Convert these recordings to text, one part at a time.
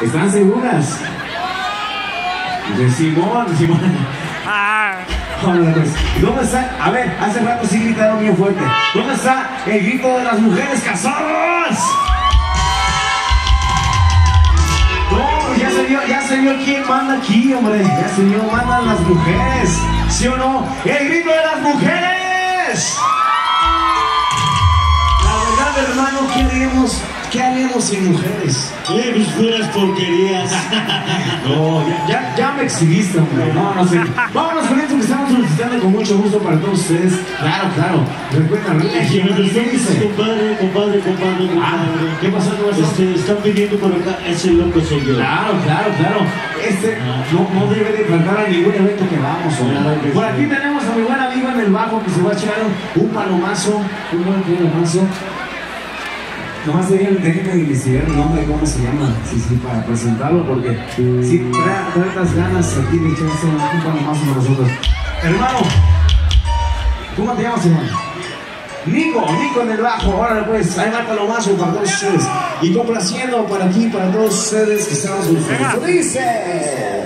¿Están seguras? De Simón. Órale, pues. ¿Dónde está? A ver, hace rato sí gritaron bien fuerte. ¿Dónde está el grito de las mujeres casadas? No, ya se vio quién manda aquí, hombre. Ya se vio, mandan las mujeres. ¿Sí o no? ¡El grito de las mujeres! La verdad, hermano, ¿qué haríamos sin mujeres? Mis puras porquerías. No, ya me exhibiste, hombre. No sé. Vámonos con esto que estamos solicitando con mucho gusto para todos ustedes. Claro. Recuerden, ¿Qué dice? Compadre. ¿Qué pasó? Están pidiendo por acá, ese loco soy yo. Claro. No debe de faltar a ningún evento que vamos, hombre. Por aquí tenemos a mi buen amigo en el bajo que se va a echar un palomazo, un buen palomazo. Nomás déjenme investigar el nombre, cómo se llama, sí, para presentarlo, porque sí, trae las ganas aquí de echarse un palomazo con nosotros. Hermano, ¿cómo te llamas, hermano? Nico en el bajo. Órale, pues, ahí va el palomazo para todos ustedes. Y complaciendo para aquí, para todos ustedes que estamos ustedes. ¡Dice!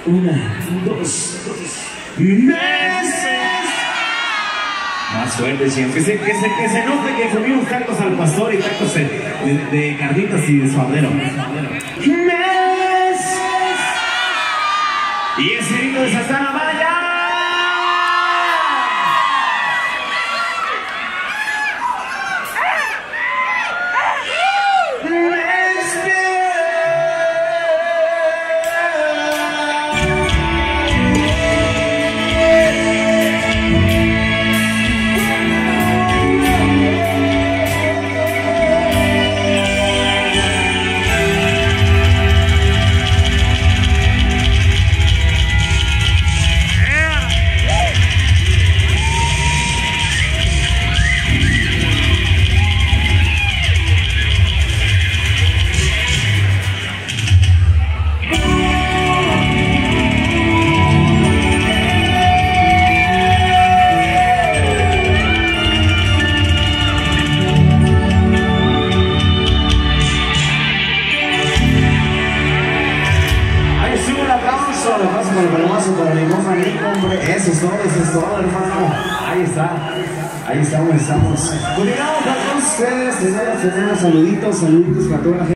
1, 2, meses. Más fuerte, chicos. Que se note que comimos tacos al pastor y tacos de carnitas y de suadero. Meses. Y ese grito de Santana Maya. Le paso con el palomazo para mi compa Nico, hombre. Eso es todo, hermano. Ahí estamos. Continuamos con ustedes. Tenemos saluditos para toda la gente.